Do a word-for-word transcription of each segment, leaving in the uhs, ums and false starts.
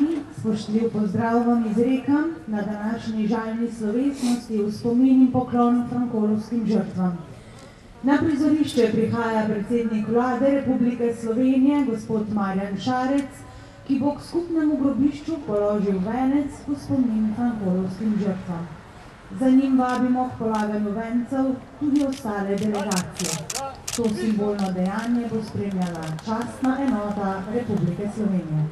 Spoštovani, spoštljiv pozdrav vam izrekam na današnji žalni slovesnosti v spomin in poklon frankolovskim žrtvam. Na prizorišče prihaja predsednik Vlade Republike Slovenije, gospod Marjan Šarec, ki bo k skupnemu grobišču položil venec v spomin frankolovskim žrtvam. Za njim vabimo k polaganju vencev tudi ostale delegacije. To simbolno dejanje bo spremljala častna enota Republike Slovenije.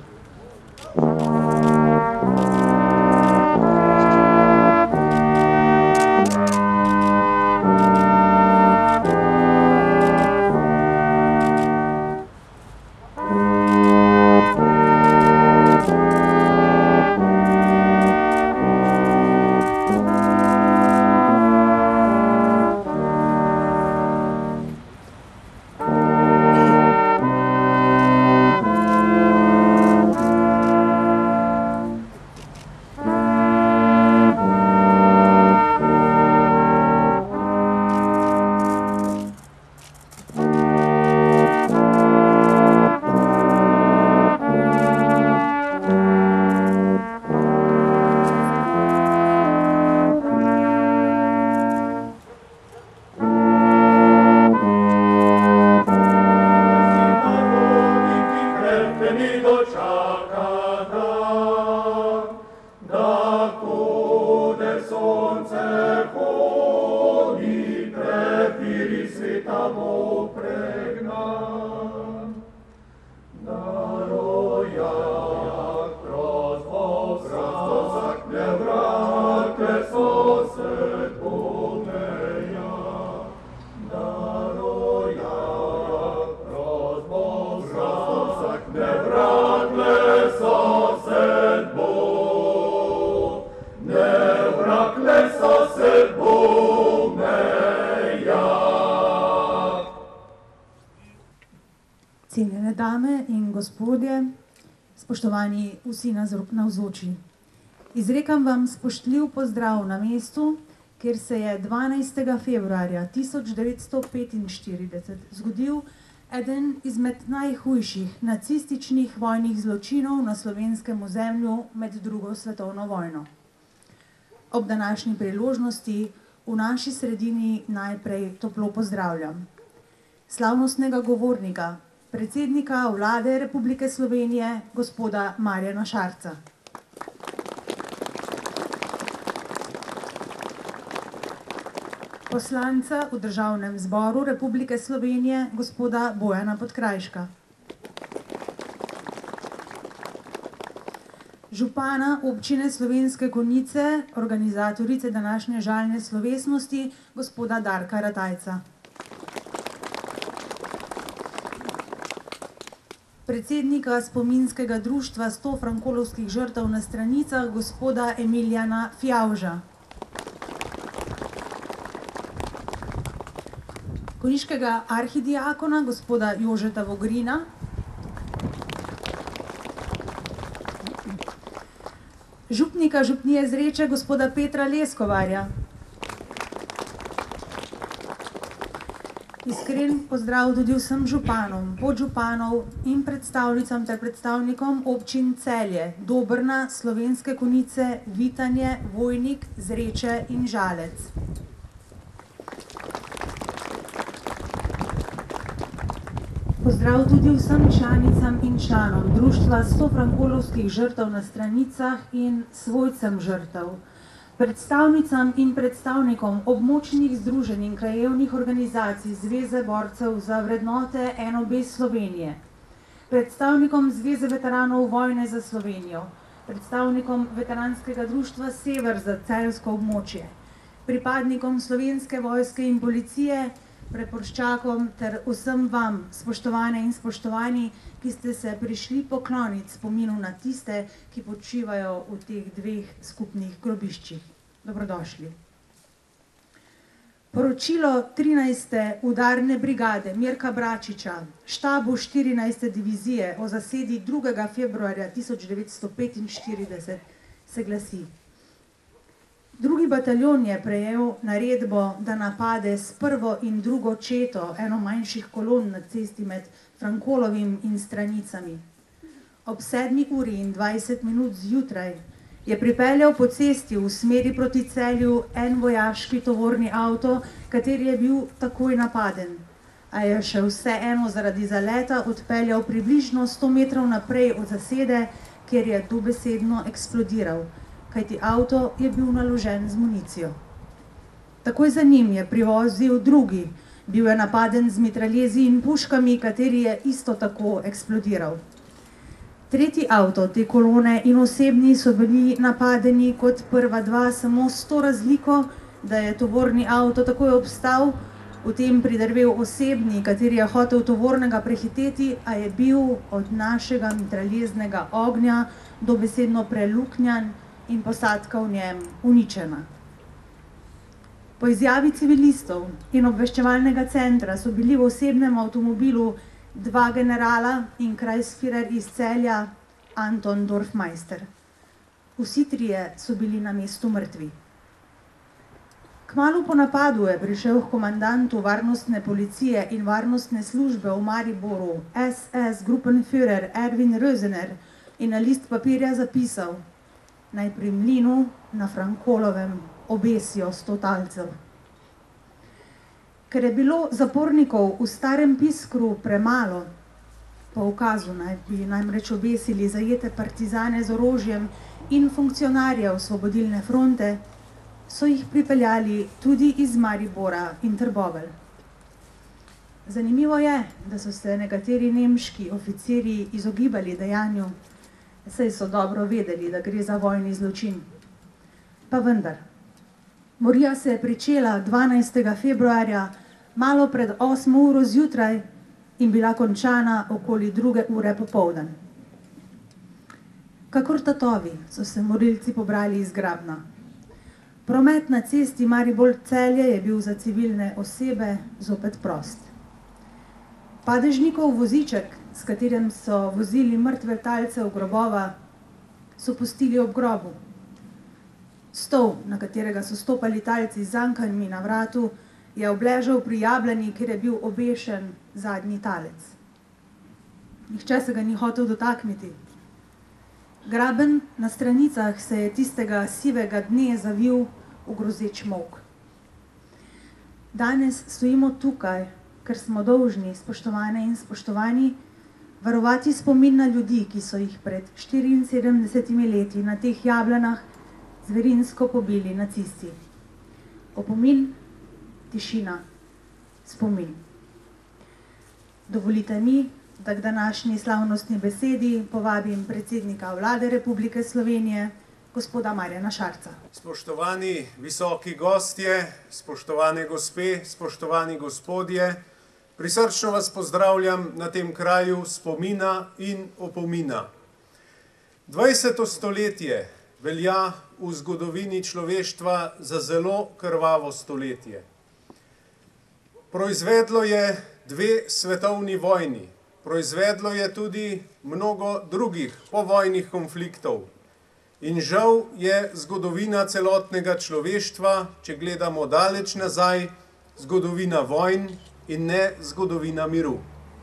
Cenjene dame in gospodje, spoštovani vsi navzoči. Izrekam vam spoštljiv pozdrav na mestu, kjer se je dvanajstega februarja tisoč devetsto petinštirideset zgodil eden izmed najhujših nacističnih vojnih zločinov na slovenskem ozemlju med drugo svetovno vojno. Ob današnji priložnosti v naši sredini najprej toplo pozdravljam slavnostnega govornika, predsednika Vlade Republike Slovenije, gospoda Marjana Šarca. Poslanca v Državnem zboru Republike Slovenije, gospoda Bojana Podkrajška. Župana občine Slovenske Konjice, organizatorice današnje žalne slovesnosti, gospoda Darka Ratajca. Predsednika spominskega društva sto frankolovskih žrtev na Stranicah, gospoda Emilijana Fjavža. Konjiškega arhidiakona, gospoda Jožeta Vogrina. Župnika župnije Zreče, gospoda Petra Leskovarja. Iskren pozdrav tudi vsem županom, podžupanov in predstavnicam ter predstavnikom občin Celje, Dobrna, Slovenske Konjice, Vitanje, Vojnik, Zreče in Žalec. Pozdrav tudi vsem članicam in članom Društva sto frankolovskih žrtev na Stranicah in svojcem žrtev, predstavnicam in predstavnikom območnih združenj in krajevnih organizacij Zveze borcev za vrednote N O B Slovenije, predstavnikom Zveze veteranov vojne za Slovenijo, predstavnikom veteranskega društva Sever za celjsko območje, pripadnikom Slovenske vojske in policije, preporščakom ter vsem vam, spoštovane in spoštovani, ki ste se prišli pokloniti spominu na tiste, ki počivajo v teh dveh skupnih grobiščih. Dobrodošli. Poročilo trinajste udarne brigade Mirka Bračiča, štabu štirinajste divizije o zasedi drugega februarja tisoč devetsto petinštirideset se glasi: Drugi bataljon je prejel naredbo, da napade s prvo in drugo četo eno manjših kolon na cesti med Frankolovim in Stranicami. Ob sedmi uri in dvajset minut zjutraj je pripeljal po cesti v smeri proti Celju en vojaški tovorni avto, kateri je bil takoj napaden, a je še vseeno zaradi zaleta odpeljal približno sto metrov naprej od zasede, kjer je dobesedno eksplodiral, kajti avto je bil naložen z municijo. Takoj za njim je privozil drugi, bil je napaden z mitraljezi in puškami, kateri je isto tako eksplodiral. Tretji avto te kolone in osebni so bili napadeni kot prva dva samo s to razliko, da je tovorni avto takoj obstal, v tem pridrvel osebni, kateri je hotel tovornega prehiteti, a je bil od našega mitraljeznega ognja dobesedno preluknjan in posadka v njem uničena. Po izjavi civilistov in obveščevalnega centra so bili v osebnem avtomobilu dva generala in Kreisführer iz Celja, Anton Dorfmeister. Vsi trije so bili na mestu mrtvi. Kmalu po napadu je prišel k komandantu varnostne policije in varnostne službe v Mariboru S S Gruppenführer Erwin Rösener in na list papirja zapisal, naj pri mlinu na Frankolovem obesijo sto talcev. Ker je bilo zapornikov v Starem Piskru premalo, po ukazu naj bi namreč obesili zajete partizane z orožjem in funkcionarje Osvobodilne fronte, so jih pripeljali tudi iz Maribora in Trbovelj. Zanimivo je, da so se nekateri nemški oficirji izogibali dejanju, saj so dobro vedeli, da gre za vojni zločin. Pa vendar, morija se je pričela dvanajstega februarja, malo pred osmo uro zjutraj in bila končana okoli druge ure popoldan. Kakor tatovi so se morilci pobrali iz Grabna. Promet na cesti Maribor-Celje je bil za civilne osebe zopet prost. Padežnikov voziček, s katerim so vozili mrtve talce v grobova, so pustili ob grobu. Stol, na katerega so stopali talci z zankanjmi na vratu, je obležal pri Jablani, kjer je bil obešen zadnji talec. Nihče se ga ni hotel dotakniti. Graben na stranicah se je tistega sivega dne zavil v grozeč molk. Danes stojimo tukaj, ker smo dolžni, spoštovane in spoštovani, varovati spomin na ljudi, ki so jih pred štiriinsedemdesetimi leti na teh Jablanah zverinsko pobili nacisti. Opomin, tišina, spomin. Dovolite mi, da k današnji slavnostni besedi povabim predsednika Vlade Republike Slovenije, gospoda Marjana Šarca. Spoštovani visoki gostje, spoštovane gospe, spoštovani gospodje, prisrčno vas pozdravljam na tem kraju spomina in opomina. dvajseto stoletje velja v zgodovini človeštva za zelo krvavo stoletje. Proizvedlo je dve svetovni vojni, proizvedlo je tudi mnogo drugih povojnih konfliktov. In žal je zgodovina celotnega človeštva, če gledamo daleč nazaj, zgodovina vojn in ne zgodovina miru.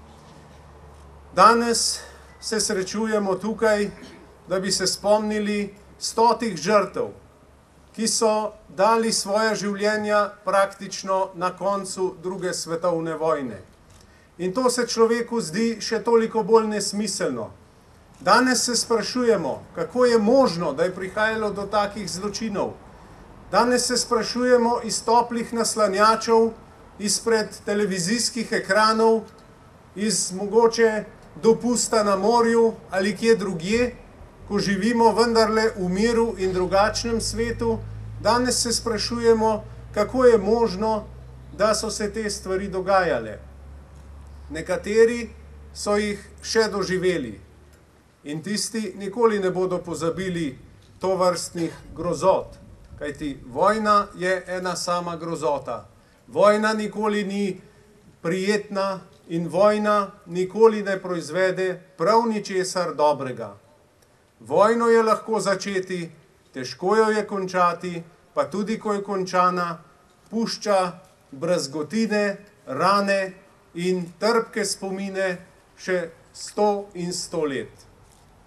Danes se srečujemo tukaj, da bi se spomnili stotih žrtev, ki so dali svoja življenja praktično na koncu druge svetovne vojne. In to se človeku zdi še toliko bolj nesmiselno. Danes se sprašujemo, kako je možno, da je prihajalo do takih zločinov. Danes se sprašujemo iz toplih naslanjačev, izpred televizijskih ekranov, iz mogoče dopusta na morju ali kje drugje, ko živimo vendarle v miru in drugačnem svetu. Danes se sprašujemo, kako je možno, da so se te stvari dogajale. Nekateri so jih še doživeli. In tisti nikoli ne bodo pozabili tovrstnih grozot, kajti vojna je ena sama grozota. Vojna nikoli ni prijetna in vojna nikoli ne proizvede prav ničesar dobrega. Vojno je lahko začeti, težko jo je končati, pa tudi ko je končana, pušča brazgotine, rane in trpke spomine še sto in sto let.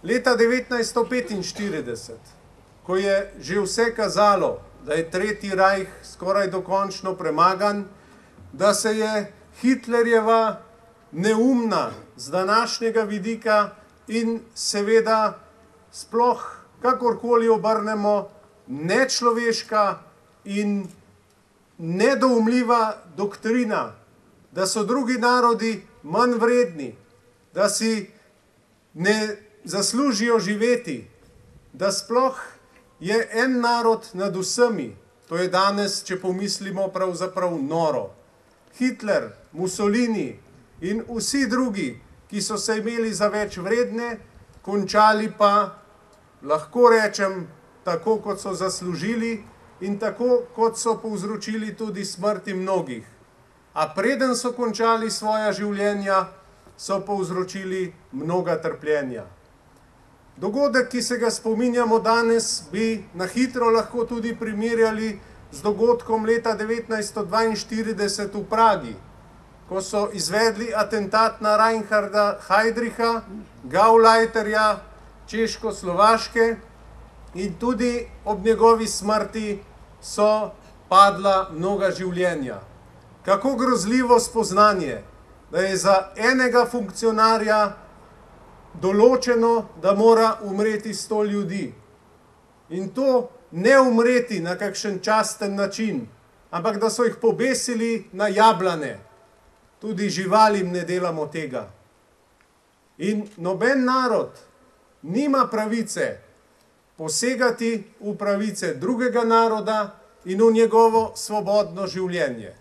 Leta devetnajststo petinštirideset, ko je že vse kazalo, da je Tretji rajh skoraj dokončno premagan, da se je Hitlerjeva neumna z današnjega vidika in seveda sploh kakorkoli obrnemo nečloveška in nedoumljiva doktrina, da so drugi narodi manj vredni, da si ne zaslužijo živeti, da sploh je en narod nad vsemi. To je danes, če pomislimo, pravzaprav noro. Hitler, Mussolini in vsi drugi, ki so se imeli za več vredne, končali pa, lahko rečem, tako kot so zaslužili in tako kot so povzročili tudi smrti mnogih. A preden so končali svoja življenja, so povzročili mnoga trpljenja. Dogodek, ki se ga spominjamo danes, bi na hitro lahko tudi primerjali z dogodkom leta devetnajststo dvainštirideset v Pragi, ko so izvedli atentat na Reinharda Heydricha, Gauleiterja Češko-Slovaške, in tudi ob njegovi smrti so padla mnoga življenja. Kako grozljivo spoznanje, da je za enega funkcionarja določeno, da mora umreti sto ljudi. In to ne umreti na kakšen časten način, ampak da so jih pobesili na jablane. Tudi živalim ne delamo tega. In noben narod nima pravice posegati v pravice drugega naroda in v njegovo svobodno življenje.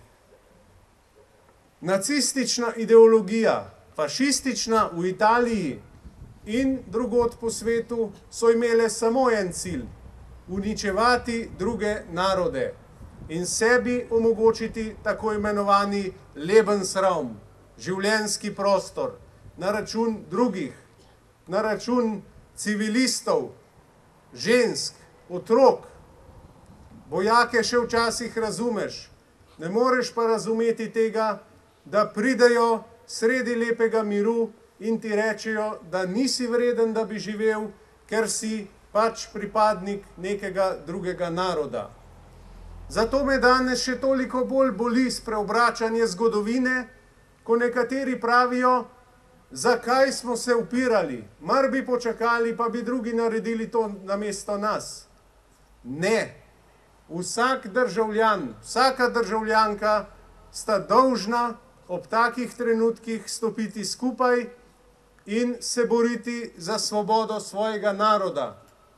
Nacistična ideologija, fašistična v Italiji in drugod po svetu, so imele samo en cilj: uničevati druge narode in sebi omogočiti tako imenovani Lebensraum, življenjski prostor, na račun drugih, na račun civilistov, žensk, otrok. Vojake še včasih razumeš, ne moreš pa razumeti tega, da pridejo sredi lepega miru in ti rečejo, da nisi vreden, da bi živel, ker si pač pripadnik nekega drugega naroda. Zato me danes še toliko bolj boli spreobračanje zgodovine, ko nekateri pravijo, zakaj smo se upirali, mar bi počakali, pa bi drugi naredili to namesto nas. Ne, vsak državljan, vsaka državljanka sta dolžna ob takih trenutkih stopiti skupaj in se boriti za svobodo svojega naroda.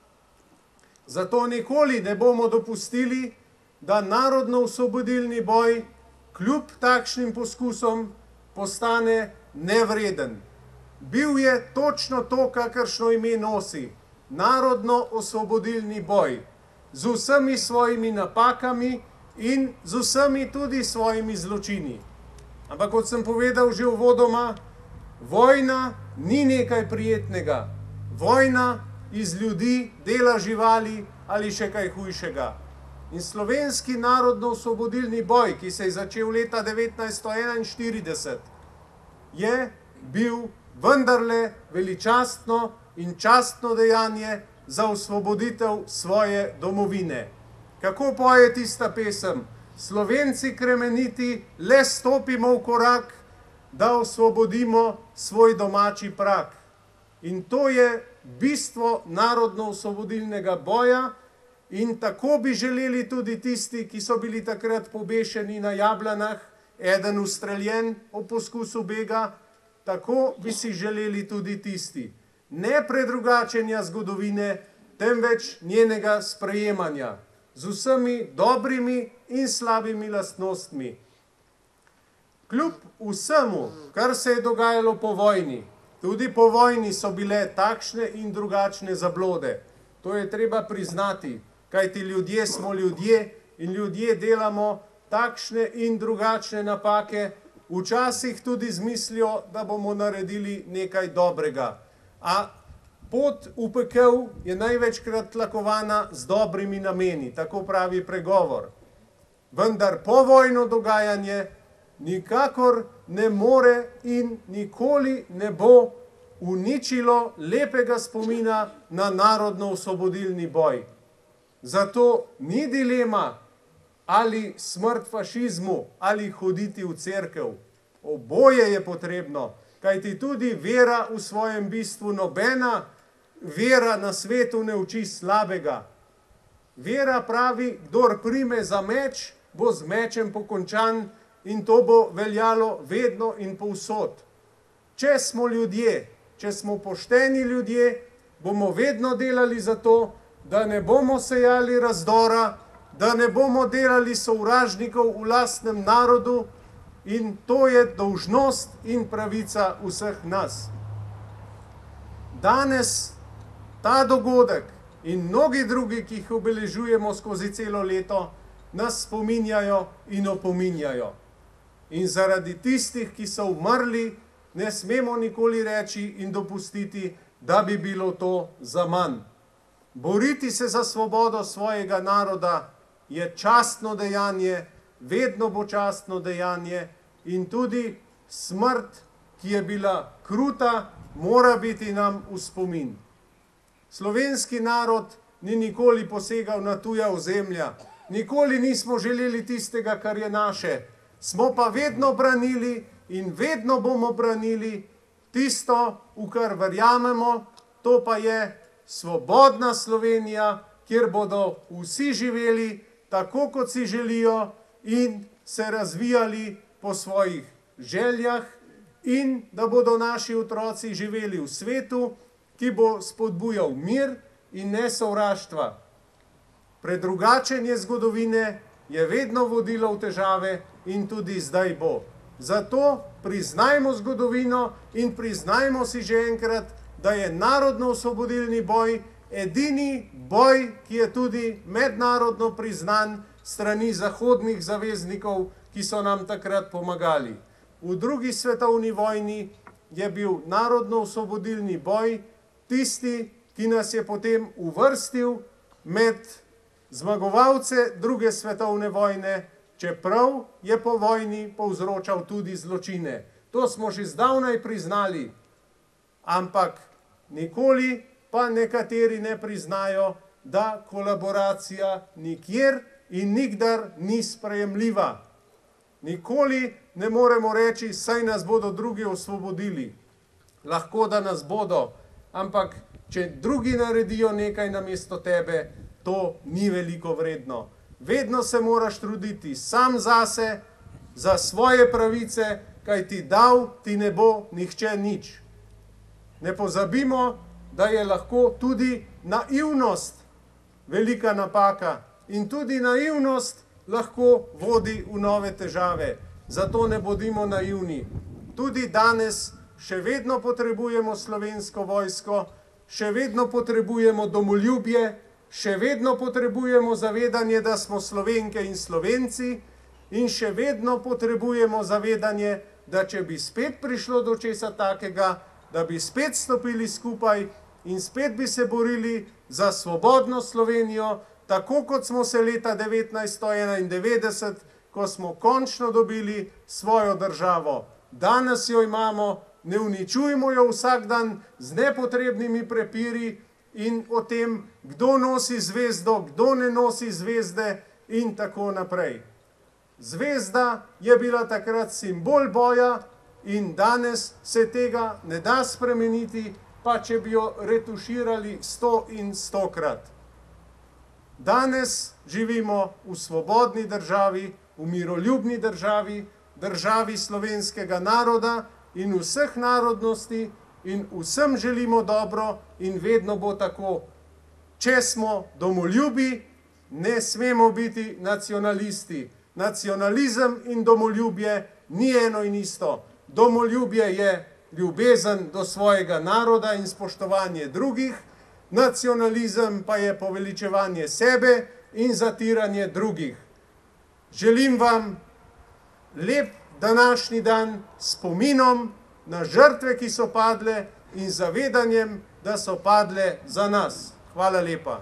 Zato nikoli ne bomo dopustili, da narodno-osvobodilni boj kljub takšnim poskusom postane nevreden. Bil je točno to, kakršno ime nosi, narodno-osvobodilni boj, z vsemi svojimi napakami in z vsemi tudi svojimi zločini. Ampak kot sem povedal že uvodoma, vojna ni nekaj prijetnega. Vojna iz ljudi dela živali ali še kaj hujšega. In slovenski narodno-osvobodilni boj, ki se je začel leta devetnajststo enainštirideset, je bil vendarle veličastno in častno dejanje za osvoboditev svoje domovine. Kako poje tista pesem? Slovenci kremeniti, le stopimo v korak, da osvobodimo svoj domači prag. In to je bistvo narodno-osvobodilnega boja in tako bi želeli tudi tisti, ki so bili takrat pobešeni na Jablanah, eden ustreljen ob poskusu bega, tako bi si želeli tudi tisti. Ne predrugačenja zgodovine, temveč njenega sprejemanja z vsemi dobrimi in slabimi lastnostmi. Kljub vsemu, kar se je dogajalo po vojni, tudi po vojni so bile takšne in drugačne zablode. To je treba priznati, kajti ljudje smo ljudje in ljudje delamo takšne in drugačne napake, včasih tudi z mislijo, da bomo naredili nekaj dobrega. A pot v pekel je največkrat tlakovana z dobrimi nameni, tako pravi pregovor. Vendar povojno dogajanje nikakor ne more in nikoli ne bo uničilo lepega spomina na narodno-osvobodilni boj. Zato ni dilema, ali smrt fašizmu, ali hoditi v cerkev. Oboje je potrebno, kajti tudi vera v svojem bistvu, nobena vera na svetu ne uči slabega. Vera pravi, kdor prime za meč, bo z mečem pokončan in to bo veljalo vedno in povsod. Če smo ljudje, če smo pošteni ljudje, bomo vedno delali za to, da ne bomo sejali razdora, da ne bomo delali sovražnikov v lastnem narodu, in to je dolžnost in pravica vseh nas. Danes ta dogodek in mnogi drugi, ki jih obeležujemo skozi celo leto, nas spominjajo in opominjajo. In zaradi tistih, ki so umrli, ne smemo nikoli reči in dopustiti, da bi bilo to zaman. Boriti se za svobodo svojega naroda je častno dejanje, vedno bo častno dejanje, in tudi smrt, ki je bila kruta, mora biti nam v spomin. Slovenski narod ni nikoli posegal na tuja ozemlja, nikoli nismo želeli tistega, kar je naše, smo pa vedno branili in vedno bomo branili tisto, v kar verjamemo, to pa je svobodna Slovenija, kjer bodo vsi živeli tako, kot si želijo, in se razvijali po svojih željah, in da bodo naši otroci živeli v svetu, ki bo spodbujal mir in ne sovraštva. Predrugačenje zgodovine je vedno vodilo v težave in tudi zdaj bo. Zato priznajmo zgodovino in priznajmo si že enkrat, da je narodno-osvobodilni boj edini boj, ki je tudi mednarodno priznan strani zahodnih zaveznikov, ki so nam takrat pomagali. V drugi svetovni vojni je bil narodno-osvobodilni boj tisti, ki nas je potem uvrstil med zmagovalce druge svetovne vojne, čeprav je po vojni povzročal tudi zločine. To smo že zdavnaj priznali, ampak nikoli pa nekateri ne priznajo, da kolaboracija nikjer in nikdar ni sprejemljiva. Nikoli ne moremo reči, saj nas bodo drugi osvobodili. Lahko, da nas bodo, ampak če drugi naredijo nekaj namesto tebe, to ni veliko vredno. Vedno se moraš truditi sam zase, za svoje pravice, kaj ti dal, ti ne bo nihče nič. Ne pozabimo, da je lahko tudi naivnost velika napaka in tudi naivnost lahko vodi v nove težave. Zato ne bodimo naivni. Tudi danes še vedno potrebujemo Slovensko vojsko, še vedno potrebujemo domoljubje, še vedno potrebujemo zavedanje, da smo Slovenke in Slovenci, in še vedno potrebujemo zavedanje, da če bi spet prišlo do česa takega, da bi spet stopili skupaj in spet bi se borili za svobodno Slovenijo, tako kot smo se leta devetnajststo enaindevetdeset, ko smo končno dobili svojo državo. Danes jo imamo, ne uničujmo jo vsak dan z nepotrebnimi prepiri in o tem, kdo nosi zvezdo, kdo ne nosi zvezde in tako naprej. Zvezda je bila takrat simbol boja in danes se tega ne da spremeniti, pa če bi jo retuširali sto in stokrat. Danes živimo v svobodni državi, v miroljubni državi, državi slovenskega naroda in vseh narodnosti, in vsem želimo dobro in vedno bo tako. Če smo domoljubi, ne smemo biti nacionalisti. Nacionalizem in domoljubje ni eno in isto. Domoljubje je ljubezen do svojega naroda in spoštovanje drugih, nacionalizem pa je poveličevanje sebe in zatiranje drugih. Želim vam lep današnji dan s spominom na žrtve, ki so padle, in zavedanjem, da so padle za nas. Hvala lepa.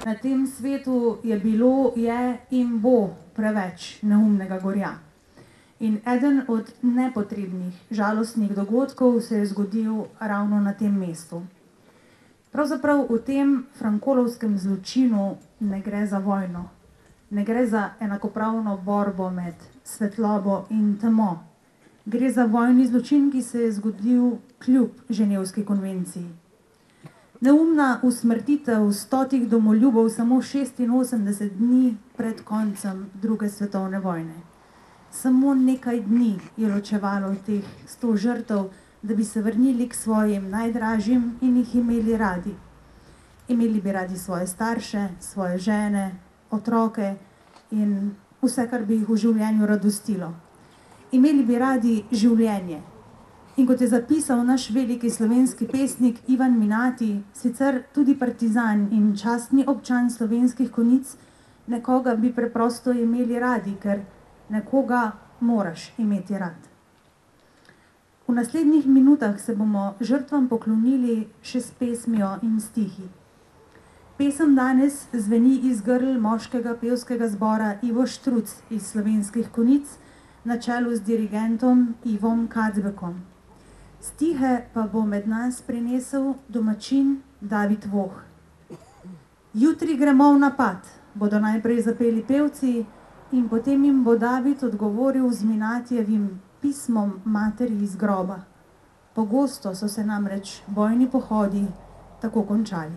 Na tem svetu je bilo, je in bo preveč neumnega gorja. In eden od nepotrebnih, žalostnih dogodkov se je zgodil ravno na tem mestu. Pravzaprav v tem frankolovskem zločinu ne gre za vojno, ne gre za enakopravno borbo med svetlobo in temo. Gre za vojni zločin, ki se je zgodil kljub Ženevski konvenciji. Neumna usmrtitev stotih domoljubov samo šestinosemdeset dni pred koncem druge svetovne vojne. Samo nekaj dni je ločevalo teh sto žrtev, da bi se vrnili k svojim najdražjim in jih imeli radi. Imeli bi radi svoje starše, svoje žene, otroke in vse, kar bi jih v življenju radostilo. Imeli bi radi življenje. In kot je zapisal naš veliki slovenski pesnik Ivan Minati, sicer tudi partizan in častni občan slovenskih konic, nekoga bi preprosto imeli radi, ker nekoga moraš imeti rad. V naslednjih minutah se bomo žrtvam poklonili še s pesmijo in stihi. Pesem danes zveni iz grl moškega pevskega zbora Ivo Štruc iz slovenskih konic na čelu z dirigentom Ivom Kacbekom. Stihe pa bo med nas prinesel domačin David Voh. Jutri gremo v napad, bodo najprej zapeli pevci in potem jim bo David odgovoril z Minatijevim pismom materi iz groba. Pogosto so se namreč bojni pohodi tako končali.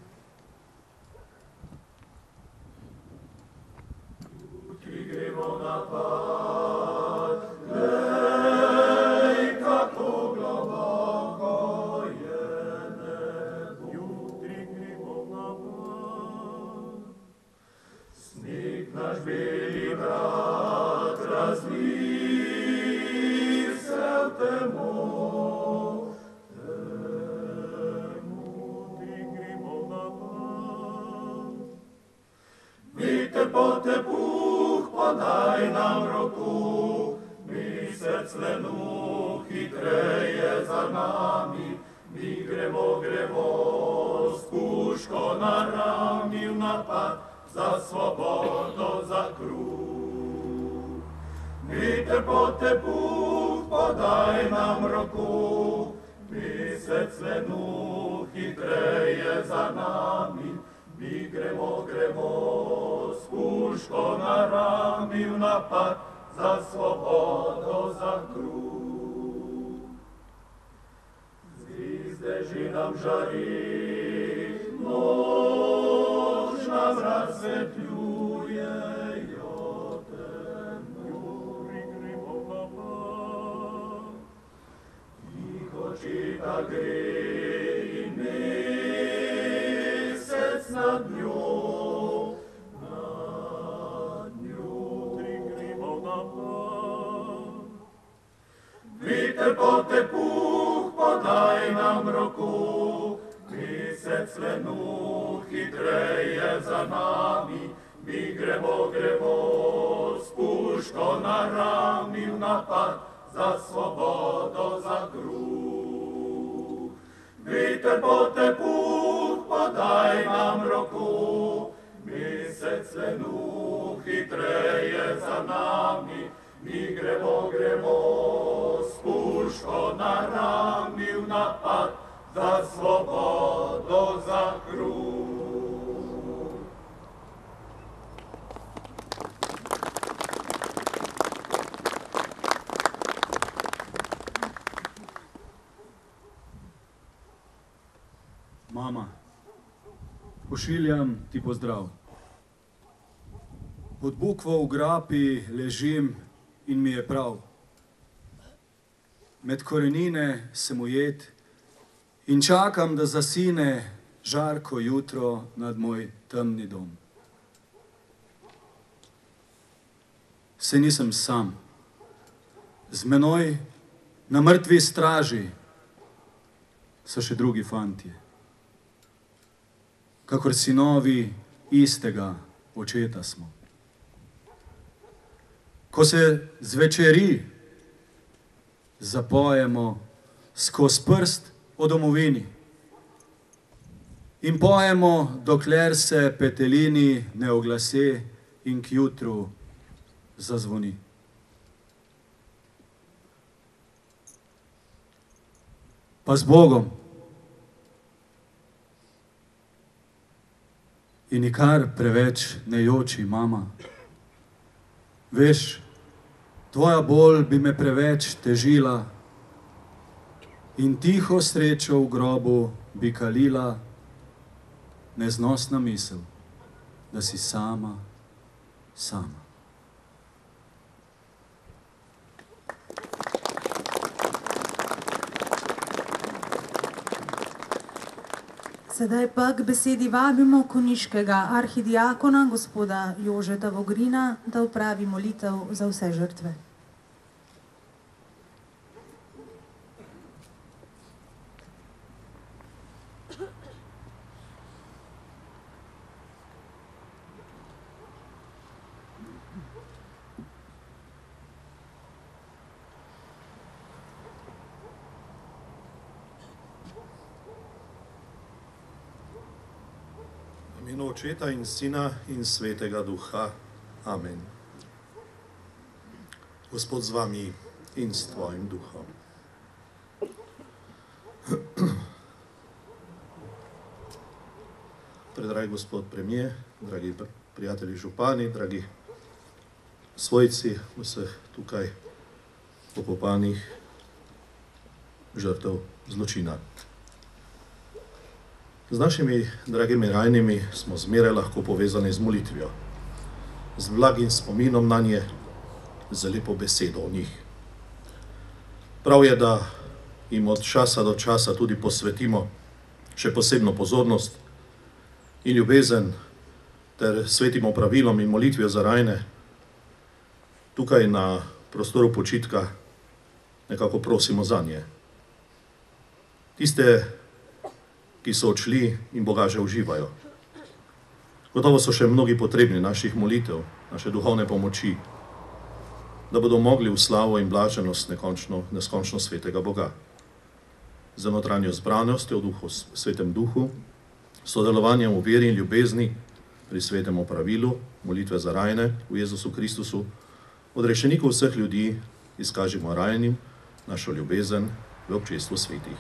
Jutri gremo v napad. Naš beli brat razliv se v temo, temutri gremo napad. Viter potepuh, podaj nam roku, mesec lenu hitreje za nami. Mi gremo, gremo s puško na rami v napad, za svobodo, za kruh. Viter potepuh, podaj nam roku, mesec lenu hitreje za nami. Mi gremo, gremo s puško na rami v napad, za svobodo, za kruh. Zvizde že nam žari, noč nam razsvetljujejo temno. Gremo v napad, jih očita gre in mesec nad njo, nad njo. Gremo v napad, viter potepuh, podaj nam roku, mesec lenu hitreje za nami. Mi gremo, gremo s puško na rami v napad, za svobodo, za kruh. Viter potepuh, podaj nam roku, mesec lenu hitreje za nami. Mi gremo, gremo s puško na rami v napad, za svobodo, za kruh. Mama, pošiljam ti pozdrav. Pod bukvo v grapi ležim in mi je prav. Med korenine sem ujet in čakam, da zasine žarko jutro nad moj temni dom. Se nisem sam. Z menoj na mrtvi straži so še drugi fantje. Kakor sinovi istega očeta smo. Ko se zvečeri, zapojemo skozi prst o domovini in pojemo, dokler se petelini ne oglase in k jutru zazvoni. Pa z Bogom. In nikar preveč ne joči, mama. Veš, tvoja bol bi me preveč težila in tiho srečo v grobu bi kalila neznosna misel, da si sama, sama. Sedaj pa k besedi vabimo konjiškega arhidiakona, gospoda Jožeta Vogrina, da opravi molitev za vse žrtve. V imenu Očeta in Sina in Svetega Duha. Amen. Gospod z vami in s tvojim duhom. Predragi gospod premijer, dragi prijatelji župani, dragi svojci vseh tukaj pokopanih žrtev zločina. Z našimi dragimi rajnimi smo zmeraj lahko povezani z molitvijo, z blagim spominom na nje, z lepo besedo o njih. Prav je, da jim od časa do časa tudi posvetimo še posebno pozornost in ljubezen ter svetim opravilom in molitvijo za rajne. Tukaj na prostoru počitka nekako prosimo za nje. Tiste, ki so odšli in Boga že uživajo. Gotovo so še mnogi potrebni naših molitev, naše duhovne pomoči, da bodo mogli v slavo in blaženost nekončno, neskončno svetega Boga. Za notranjo zbranostjo v duhu, svetem duhu, sodelovanjem v veri in ljubezni pri svetem opravilu, molitve za rajne v Jezusu Kristusu, od rešenikov vseh ljudi izkažimo rajnim našo ljubezen v občestvu svetih.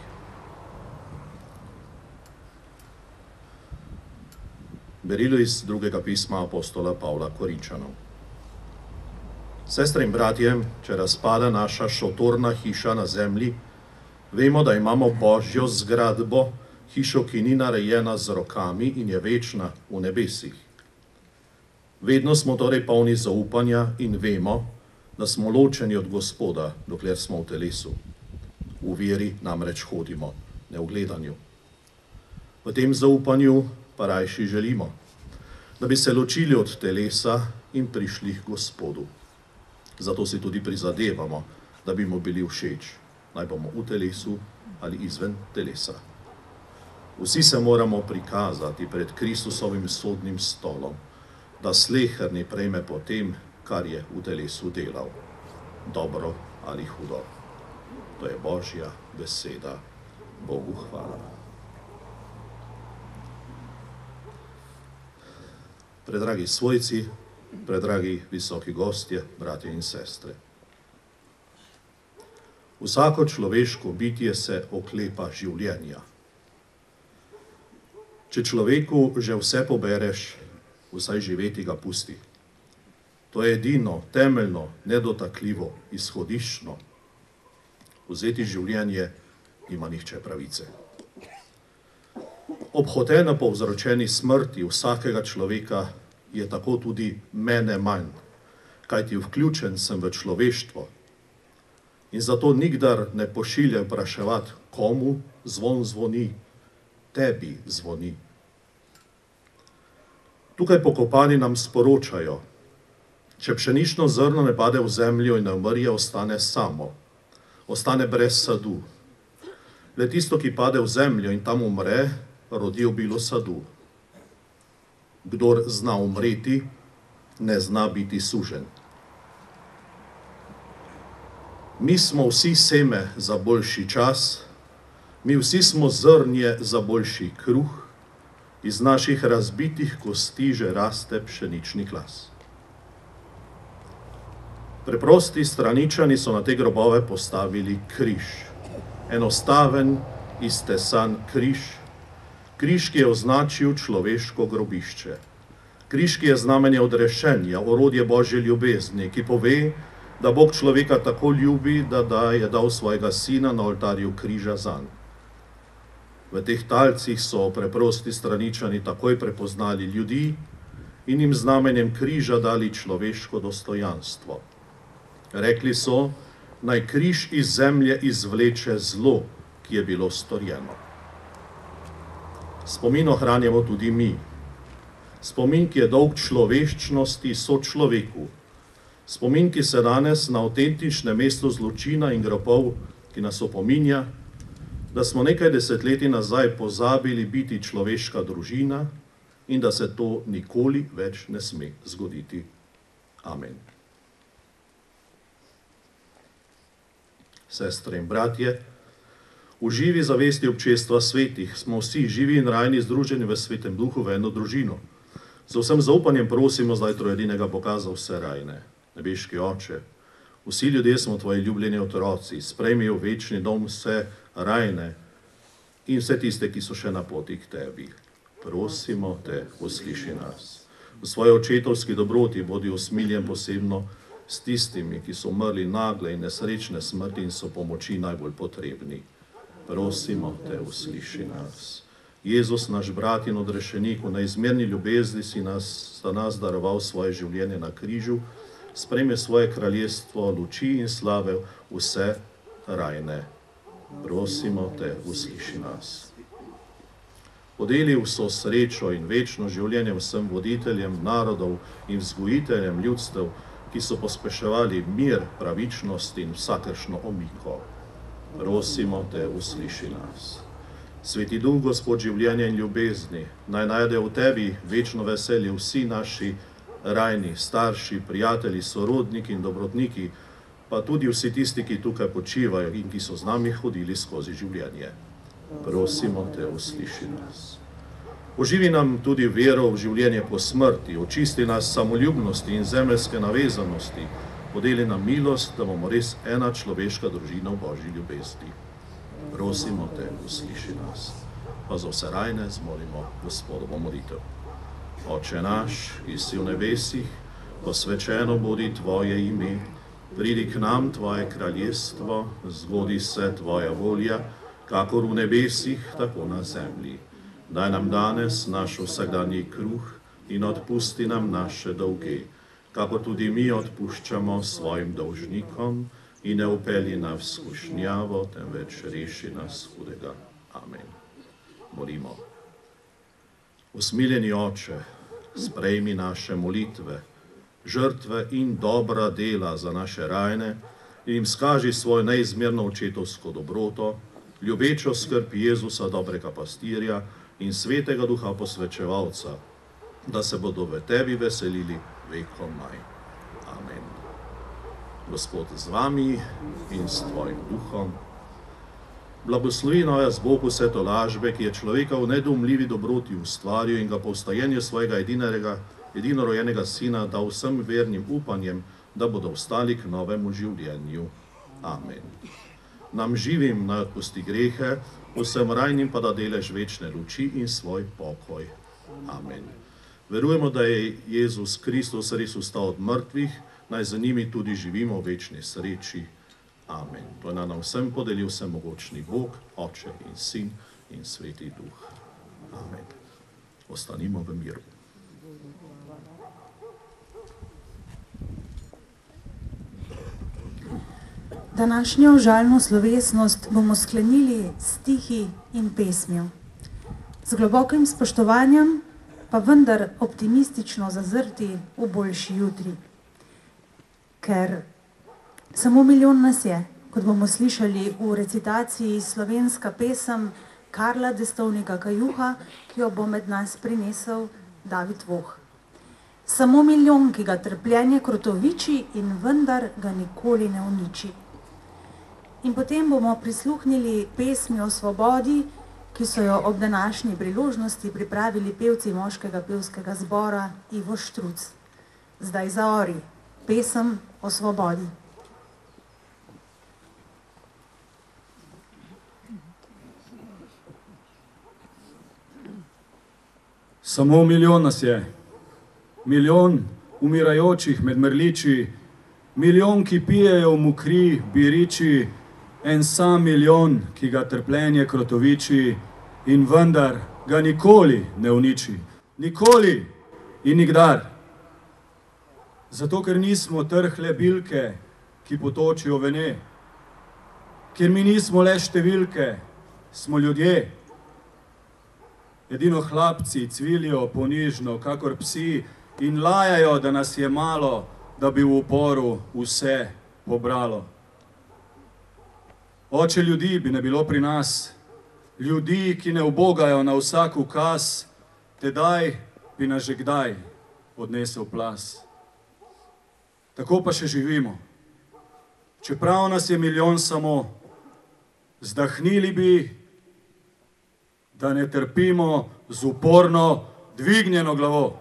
Berilo iz drugega pisma apostola Pavla Korinčanov. Sestre in bratje, če razpada naša šotorna hiša na zemlji, vemo, da imamo Božjo zgradbo, hišo, ki ni narejena z rokami in je večna v nebesih. Vedno smo torej polni zaupanja in vemo, da smo ločeni od Gospoda, dokler smo v telesu. V veri namreč hodimo, ne v gledanju. V tem zaupanju pa rajši želimo, da bi se ločili od telesa in prišli k Gospodu. Zato si tudi prizadevamo, da bi mu bili všeč, naj bomo v telesu ali izven telesa. Vsi se moramo prikazati pred Kristusovim sodnim stolom, da sleherni prejme po tem, kar je v telesu delal, dobro ali hudo. To je Božja beseda. Bogu hvala. Predragi svojci, predragi visoki gostje, bratje in sestre. Vsako človeško bitje se oklepa življenja. Če človeku že vse pobereš, vsaj živeti ga pusti. To je edino, temeljno, nedotakljivo, izhodiščno. Vzeti življenje nima nihče pravice. Obhotena povzročeni smrti vsakega človeka je tako tudi mene manj, kajti vključen sem v človeštvo. In zato nikdar ne pošilja vpraševati, komu zvon zvoni, tebi zvoni. Tukaj pokopani nam sporočajo, če pšenično zrno ne pade v zemljo in ne umrje, ostane samo, ostane brez sadu. Le tisto, ki pade v zemljo in tam umre, rodi obilo sadu. Kdor zna umreti, ne zna biti sužen. Mi smo vsi seme za boljši čas, mi vsi smo zrnje za boljši kruh, Iz naših razbitih kosti že raste pšenični klas. Preprosti Straničani so na te grobove postavili križ. Enostaven, iztesan križ. Križ, ki je označil človeško grobišče. Križ, ki je znamenje odrešenja, orodje Božje ljubezni, ki pove, da Bog človeka tako ljubi, da, da je dal svojega sina na oltarju križa zanj. V teh talcih so preprosti Straničani takoj prepoznali ljudi in jim znamenjem križa dali človeško dostojanstvo. Rekli so, naj križ iz zemlje izvleče zlo, ki je bilo storjeno. Spomin ohranjamo tudi mi. Spomin, ki je dolg človeščnosti sočloveku. Spomin, ki se danes na avtentičnem mestu zločina in grobov, ki nas opominja, da smo nekaj desetletij nazaj pozabili biti človeška družina in da se to nikoli več ne sme zgoditi. Amen. Sestre in bratje, v živi zavesti občestva svetih smo vsi živi in rajni združeni v Svetem Duhu v eno družino. Z vsem zaupanjem prosimo zdaj trojedinega Boga za vse rajne. Nebeški Oče, vsi ljudje smo tvoji ljubljeni otroci, sprejmi v večni dom vse rajne in vse tiste, ki so še na poti k tebi. Prosimo te, usliši nas. V svoji očetovski dobroti bodi usmiljen posebno s tistimi, ki so umrli nagle in nesrečne smrti in so pomoči najbolj potrebni. Prosimo te, usliši nas. Jezus, naš brat in odrešenik, v neizmerni ljubezni si nas, za nas daroval svoje življenje na križu, sprejme svoje kraljestvo luči in slave vse rajne. Prosimo te, usliši nas. Podeli vso srečo in večno življenje vsem voditeljem narodov in vzgojiteljem ljudstev, ki so pospeševali mir, pravičnost in vsakršno omiko. Prosimo te, usliši nas. Sveti Duh, Gospod življenja in ljubezni, naj najde v tebi večno veselje vsi naši rajni, starši, prijatelji, sorodniki in dobrotniki, pa tudi vsi tisti, ki tukaj počivajo in ki so z nami hodili skozi življenje. Prosimo te, usliši nas. Oživi nam tudi vero v življenje po smrti, očisti nas samoljubnosti in zemeljske navezanosti, podeli nam milost, da bomo res ena človeška družina v Božji ljubezni. Prosimo te, usliši nas. Pa za vse rajne zmolimo Gospodovo molitev. Oče naš, ki si v nebesih, posvečeno bodi tvoje ime, pridi k nam tvoje kraljestvo, zgodi se tvoja volja, kakor v nebesih, tako na zemlji. Daj nam danes naš vsakdanji kruh in odpusti nam naše dolge, kakor tudi mi odpuščamo svojim dolžnikom in ne vpelji na skušnjavo, temveč reši nas hudega. Amen. Molimo. Usmiljeni Oče, sprejmi naše molitve, žrtve in dobra dela za naše rajne in jim skaži svojo neizmerno očetovsko dobroto, ljubečo skrb Jezusa, dobrega pastirja in svetega Duha posvečevalca, da se bodo v tebi veselili vekomaj. Amen. Gospod z vami in s tvojim duhom. Blagoslovi nas Bog vse tolažbe, ki je človeka v nedoumljivi dobroti ustvaril in ga po vstajenju svojega edinega, edinorojenega sina dal vsem vernim upanjem, da bodo vstali k novemu življenju. Amen. Nam živim naj odpusti grehe, vsem rajnim pa da delež večne luči in svoj pokoj. Amen. Verujemo, da je Jezus Kristus res vstal od mrtvih, naj za njimi tudi živimo v večni sreči. Amen. To je nam vsem podelil vsemogočni Bog, Oče in Sin in Sveti Duh. Amen. Ostanimo v miru. Današnjo žalno slovesnost bomo sklenili s stihi in pesmijo. Z globokim spoštovanjem, pa vendar optimistično zazrti v boljši jutri. Ker samo milijon nas je, kot bomo slišali v recitaciji slovenska pesem Karla Destovnika Kajuha, ki jo bo med nas prinesel David Voh. Samo milijon, ki ga trpljenje krotoviči in vendar ga nikoli ne uniči. In potem bomo prisluhnili pesmi o svobodi, ki so jo ob današnji priložnosti pripravili pevci moškega pevskega zbora Ivo Štruc. Zdaj zaori, pesem o svobodi. Samo milijon nas je, milijon umirajočih med mrliči, milijon, ki pijejo v mokri biriči, en sam milijon, ki ga trpljenje krotoviči in vendar ga nikoli ne uniči. Nikoli in nikdar. Zato, ker nismo trhle bilke, ki potočijo vene, ker mi nismo le številke, smo ljudje. Edino hlapci cvilijo ponižno, kakor psi, in lajajo, da nas je malo, da bi v uporu vse pobralo. Oče ljudi bi ne bilo pri nas, ljudi, ki ne ubogajo na vsak ukaz, tedaj bi nas že kdaj odnesel plas. Tako pa še živimo. Čeprav nas je milijon samo, zdahnili bi, da ne trpimo z uporno dvignjeno glavo.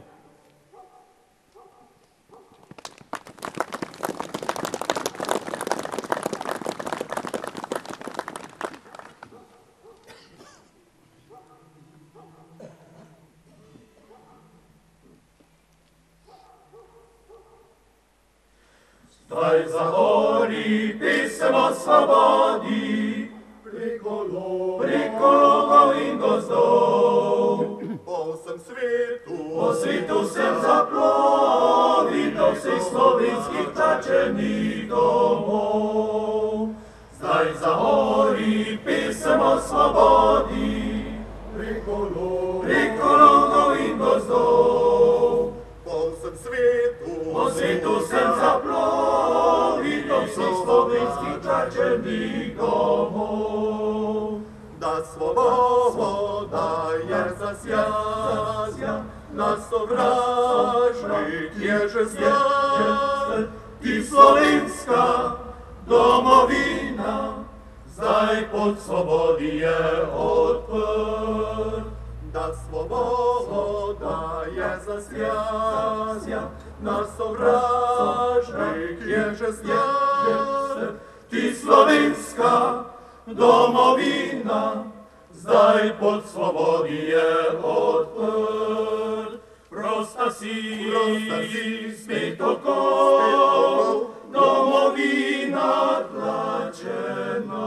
Zdaj zaori pesem o svobodi, preko logov in gozdov. Po vsem svetu, po svetu sem zaplovil do vseh slovenskih plačenih domov. Zdaj zaori pesem o svobodi, preko logov in gozdov. Po vsem svetu, po svetu sem zaplovil do vseh slovenskih plačenih domov. Da svoboda je zasjala, na sovražnik je že znan, ti slovenska domovina, zdaj pod svobodi je odprt. Da svoboda je zasjala, na sovražnik je že znan, ti slovenska domovina, zdaj pod svobodi je odprt. Prosta si, prosta si, spet okol, domovina tlačena.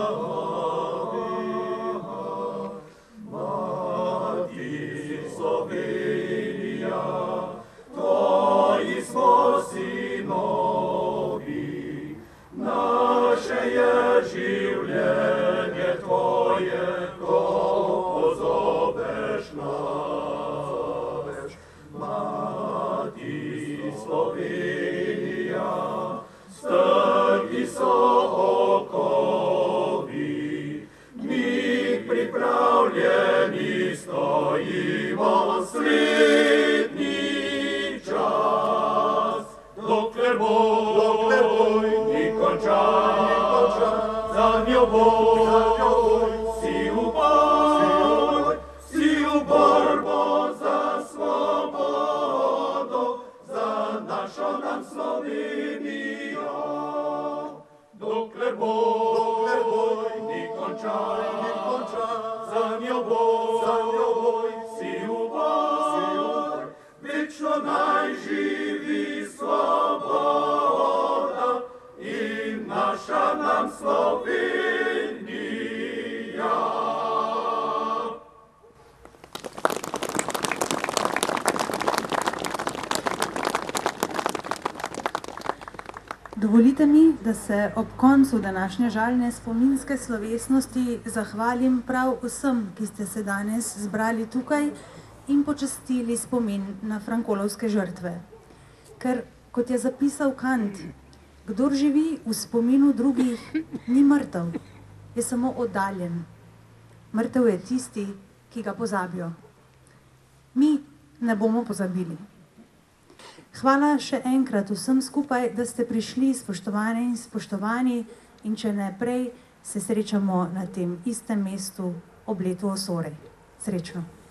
Mati Slovenija, tvoji smo sinovi, naše je življenje tvoje, ko pozoveš nas. Mati Slovenija, strgi so okovi, mi pripravljeni stojimo srednji čas. Dokler boj ni končan, za njo boj, si v boj, si v borbo za svobodo, za našo nam Slovenijo. Dokler boj ni končan, za njo boj, si v boj, večno naj živi svoboda in naša nam Slovenija. Dovolite mi, da se ob koncu današnje žalne spominske slovesnosti zahvalim prav vsem, ki ste se danes zbrali tukaj in počastili spomin na frankolovske žrtve. Ker, kot je zapisal Kant, kdor živi v spominu drugih, ni mrtev, je samo oddaljen. Mrtev je tisti, ki ga pozabijo. Mi ne bomo pozabili. Hvala še enkrat vsem skupaj, da ste prišli, spoštovane in spoštovani, in če ne prej, se srečamo na tem istem mestu ob letu Osore. Srečno.